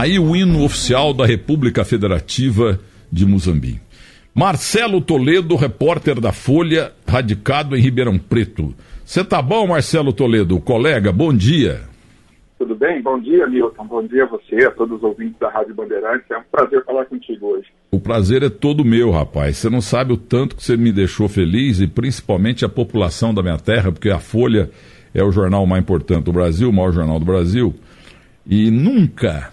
Aí o hino oficial da República Federativa de Muzambinho. Marcelo Toledo, repórter da Folha, radicado em Ribeirão Preto. Você tá bom, Marcelo Toledo? Colega, bom dia. Tudo bem? Bom dia, Milton. Bom dia a você, a todos os ouvintes da Rádio Bandeirantes. É um prazer falar contigo hoje. O prazer é todo meu, rapaz. Você não sabe o tanto que você me deixou feliz e principalmente a população da minha terra, porque a Folha é o jornal mais importante do Brasil, o maior jornal do Brasil. E nunca,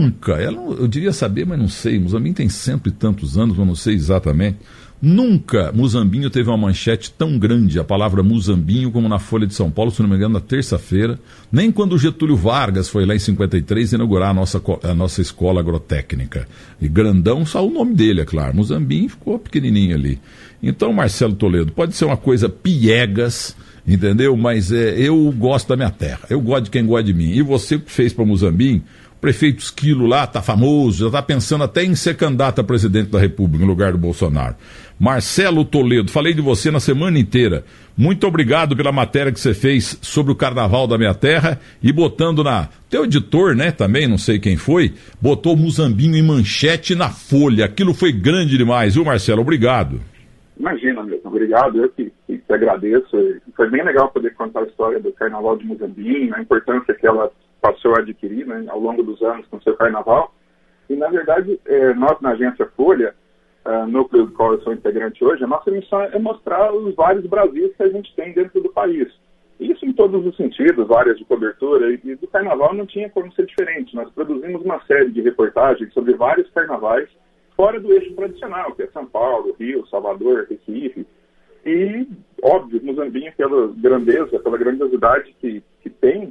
eu diria saber, mas não sei, Muzambinho tem cento e tantos anos, mas não sei exatamente, nunca Muzambinho teve uma manchete tão grande, a palavra Muzambinho, como na Folha de São Paulo, se não me engano, na terça-feira, nem quando o Getúlio Vargas foi lá em 53 inaugurar a nossa escola agrotécnica. E grandão, só o nome dele, é claro, Muzambinho ficou pequenininho ali. Então, Marcelo Toledo, pode ser uma coisa piegas, entendeu? Mas eu gosto da minha terra, eu gosto de quem gosta de mim. E você que fez para Muzambinho, o prefeito Esquilo lá tá famoso, já tá pensando até em ser candidato a presidente da República, no lugar do Bolsonaro. Marcelo Toledo, falei de você na semana inteira. Muito obrigado pela matéria que você fez sobre o carnaval da minha terra e botando teu editor, né, também, não sei quem foi, botou Muzambinho em manchete na Folha. Aquilo foi grande demais, viu, Marcelo? Obrigado. Imagina, Milton, obrigado, eu que agradeço. Foi bem legal poder contar a história do Carnaval de Muzambinho, a importância que ela passou a adquirir, né, ao longo dos anos com o seu carnaval. E, na verdade, nós na agência Folha, núcleo do qual eu sou integrante hoje, a nossa missão é mostrar os vários Brasis que a gente tem dentro do país. Isso em todos os sentidos, áreas de cobertura, e do carnaval não tinha como ser diferente. Nós produzimos uma série de reportagens sobre vários carnavais fora do eixo tradicional, que é São Paulo, Rio, Salvador, Recife. E, óbvio, Muzambinho, pela grandeza, pela grandiosidade que tem,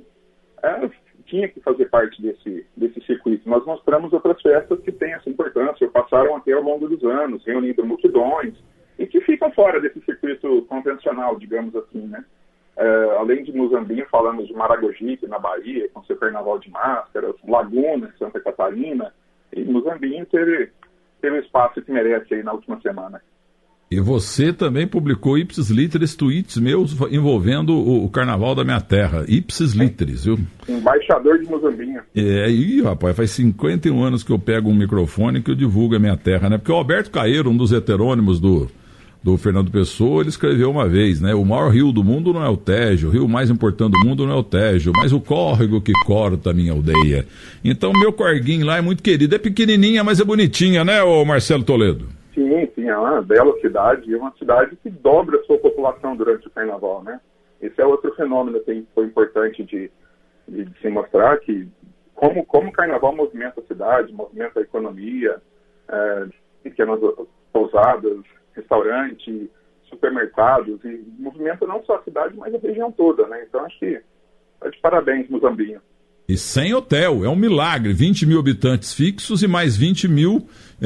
tinha que fazer parte desse circuito. Nós mostramos outras festas que têm essa importância, passaram até ao longo dos anos, reunindo multidões, e que ficam fora desse circuito convencional, digamos assim, né? Além de Muzambinho, falamos de Maragogipe, na Bahia, com seu carnaval de máscaras, Laguna, em Santa Catarina, e Muzambinho teve o espaço que merece aí na última semana. E você também publicou ipsis literis tweets meus envolvendo o carnaval da minha terra. Ipsis literis, viu? Embaixador de Muzambinho. Rapaz, faz 51 anos que eu pego um microfone que eu divulgo a minha terra, né? Porque o Alberto Caeiro, um dos heterônimos do Fernando Pessoa, ele escreveu uma vez, né? O maior rio do mundo não é o Tejo, o rio mais importante do mundo não é o Tejo, mas o córrego que corta a minha aldeia. Então, meu corguinho lá é muito querido. É pequenininha, mas é bonitinha, né, ô Marcelo Toledo? Sim, é uma bela cidade, é uma cidade que dobra a sua população durante o carnaval, né? Esse é outro fenômeno que foi importante de se mostrar, que como o carnaval movimenta a cidade, movimenta a economia, pequenas pousadas, restaurante, supermercados, e movimenta não só a cidade, mas a região toda, né? Então acho que tá de parabéns, Muzambinho. E sem hotel, é um milagre, 20 mil habitantes fixos e mais 20 mil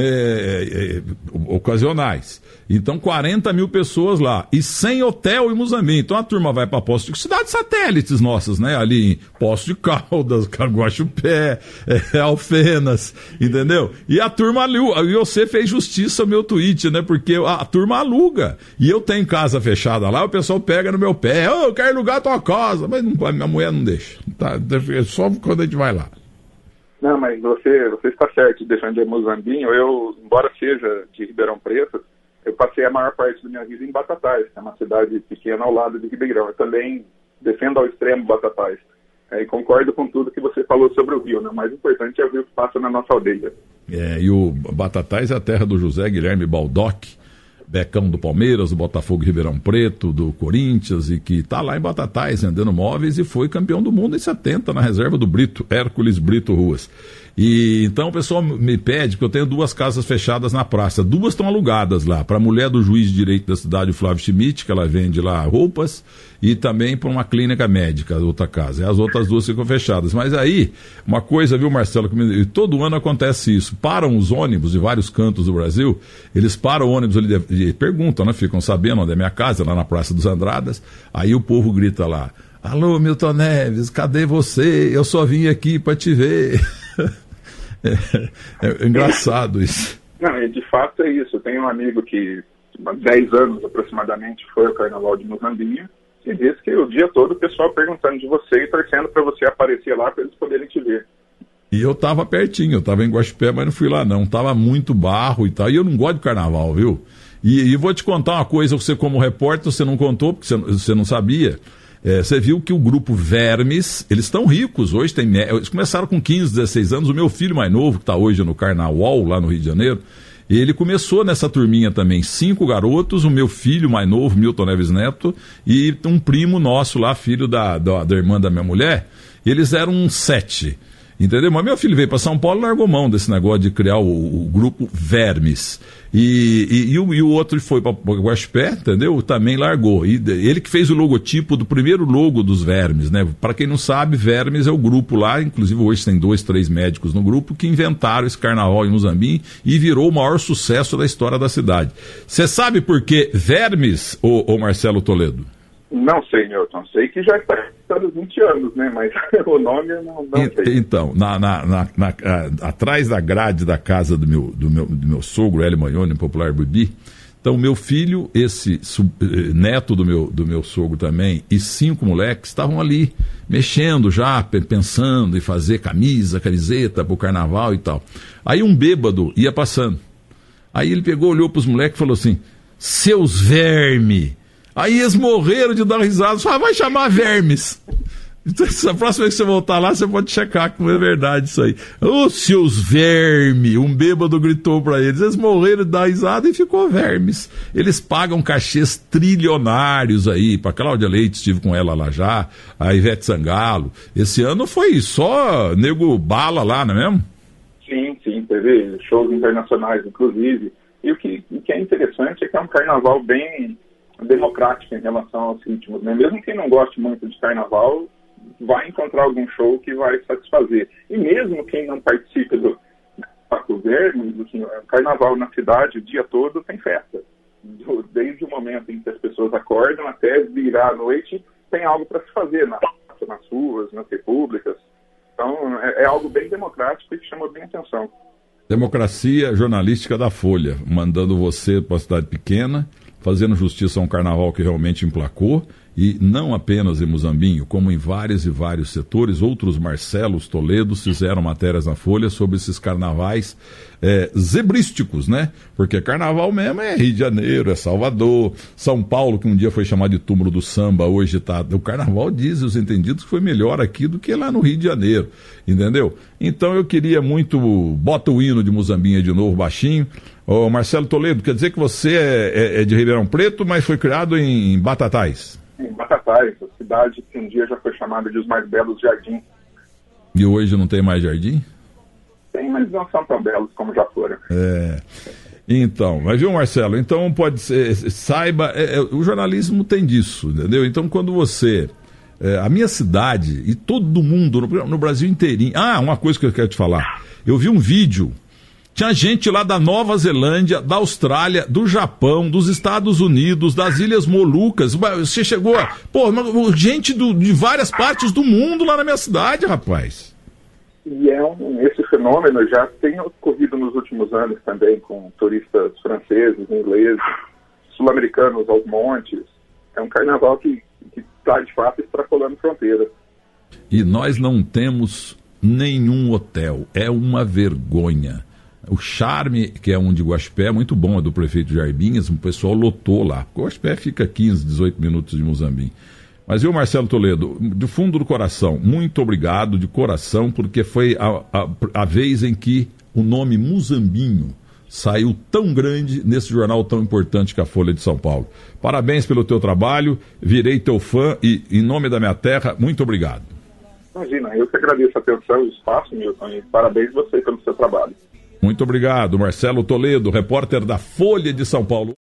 ocasionais. Então 40 mil pessoas lá, e sem hotel em Muzambinho. Então a turma vai para Poços de cidades satélites nossas, né? Ali em Poços de Caldas, Caguaxupé, Alfenas, entendeu? E a turma ali, e você fez justiça ao meu tweet, né? Porque a turma aluga, e eu tenho casa fechada lá, o pessoal pega no meu pé, eu quero alugar a tua casa, mas não, a minha mulher não deixa, tá? É só quando a gente vai lá. Não, mas você está certo de defender Muzambinho. Eu, embora seja de Ribeirão Preto, eu passei a maior parte da minha vida em Batatais, que é uma cidade pequena ao lado de Ribeirão. Eu também defendo ao extremo Batatais. E concordo com tudo que você falou sobre o rio, né? O mais importante é o rio que passa na nossa aldeia. E o Batatais é a terra do José Guilherme Baldock, Becão do Palmeiras, do Botafogo Ribeirão Preto, do Corinthians, e que está lá em Batatais vendendo móveis e foi campeão do mundo em 70 na reserva do Brito, Hércules Brito Ruas. E então o pessoal me pede, porque eu tenho 2 casas fechadas na praça, 2 estão alugadas lá, para a mulher do juiz de direito da cidade, o Flávio Schmidt, que ela vende lá roupas, e também para uma clínica médica, outra casa. E as outras 2 ficam fechadas. Mas aí, uma coisa, viu, Marcelo, que todo ano acontece isso, param os ônibus de vários cantos do Brasil, eles param o ônibus ali e perguntam, né, ficam sabendo onde é minha casa, lá na Praça dos Andradas, aí o povo grita lá, alô, Milton Neves, cadê você? Eu só vim aqui para te ver. É engraçado isso. Não, e de fato é isso. Eu tenho um amigo que há 10 anos aproximadamente foi ao Carnaval de Muzambinho e disse que o dia todo o pessoal perguntando de você e torcendo para você aparecer lá para eles poderem te ver. E eu tava pertinho, eu tava em Guaxupé, mas não fui lá não, tava muito barro e tal, e eu não gosto de carnaval, viu? E vou te contar uma coisa, você como repórter, você não contou, porque você não sabia. Você viu que o grupo Vermes, eles estão ricos, hoje eles começaram com 15, 16 anos, o meu filho mais novo, que está hoje no Carnaval, lá no Rio de Janeiro, ele começou nessa turminha também, 5 garotos, o meu filho mais novo, Milton Neves Neto, e um primo nosso lá, filho da irmã da minha mulher, eles eram 7. Entendeu? Mas meu filho veio para São Paulo e largou mão desse negócio de criar o grupo Vermes. E o outro foi para Guaxupé, entendeu? Também largou. E ele que fez o logotipo do primeiro logo dos Vermes, né? Para quem não sabe, Vermes é o grupo lá, inclusive hoje tem 2, 3 médicos no grupo, que inventaram esse carnaval em Muzambinho e virou o maior sucesso da história da cidade. Você sabe por que Vermes, ô Marcelo Toledo? Não sei, Milton. Sei que já está há 20 anos, né? Mas o nome eu não sei. Então, atrás da grade da casa do meu sogro, Hélio Magnoni, popular Bibi, então meu filho, esse neto do meu sogro também, e 5 moleques estavam ali, mexendo já, pensando em fazer camiseta pro carnaval e tal. Aí um bêbado ia passando. Aí ele pegou, olhou pros moleques e falou assim, seus vermes! Aí eles morreram de dar risada, só vai chamar Vermes. Então, a próxima vez que você voltar lá, você pode checar que não é verdade isso aí. Ô, seus vermes! Um bêbado gritou pra eles. Eles morreram de dar risada e ficou Vermes. Eles pagam cachês trilionários aí. Pra Cláudia Leite, estive com ela lá já. A Ivete Sangalo. Esse ano foi só nego bala lá, não é mesmo? Sim, teve shows internacionais, inclusive. E o que é interessante é que é um carnaval bem democrático em relação aos ritmos, né? Mesmo quem não goste muito de carnaval vai encontrar algum show que vai satisfazer. E mesmo quem não participe do Vermes, assim, o carnaval na cidade o dia todo tem festa. Desde o momento em que as pessoas acordam até virar a noite, tem algo para se fazer nas ruas, nas repúblicas. Então é algo bem democrático e que chama bem atenção. Democracia jornalística da Folha, mandando você para uma cidade pequena, fazendo justiça a um carnaval que realmente emplacou, e não apenas em Muzambinho, como em vários e vários setores, outros Marcelos Toledos fizeram matérias na Folha sobre esses carnavais zebrísticos, né? Porque carnaval mesmo é Rio de Janeiro, é Salvador, São Paulo, que um dia foi chamado de túmulo do samba, hoje está... O carnaval, dizem os entendidos, que foi melhor aqui do que lá no Rio de Janeiro, entendeu? Então eu queria muito... Bota o hino de Muzambinho de novo, baixinho. Ô, Marcelo Toledo, quer dizer que você é de Ribeirão Preto, mas foi criado em Batatais? Em Batatais, a cidade que um dia já foi chamada de os mais belos jardins. E hoje não tem mais jardim? Tem, mas não são tão belos como já foram. Então, mas viu, Marcelo, então pode ser, saiba, o jornalismo tem disso, entendeu? Então quando você, a minha cidade e todo mundo no Brasil inteirinho, uma coisa que eu quero te falar, eu vi um vídeo, tinha gente lá da Nova Zelândia, da Austrália, do Japão, dos Estados Unidos, das Ilhas Molucas. Você chegou, gente de várias partes do mundo lá na minha cidade, rapaz. E esse fenômeno já tem ocorrido nos últimos anos também, com turistas franceses, ingleses, sul-americanos aos montes. É um carnaval que está, de fato, extrapolando fronteiras. E nós não temos nenhum hotel. É uma vergonha. O Charme, que é um de Guaxupé, é muito bom, é do prefeito Jarbinhas, o pessoal lotou lá. Guaxupé fica 15, 18 minutos de Muzambinho. Mas eu, Marcelo Toledo, do fundo do coração, muito obrigado, de coração, porque foi a vez em que o nome Muzambinho saiu tão grande nesse jornal tão importante que a Folha de São Paulo. Parabéns pelo teu trabalho, virei teu fã e, em nome da minha terra, muito obrigado. Imagina, eu que agradeço a atenção e o espaço, Milton, e parabéns você pelo seu trabalho. Muito obrigado, Marcelo Toledo, repórter da Folha de São Paulo.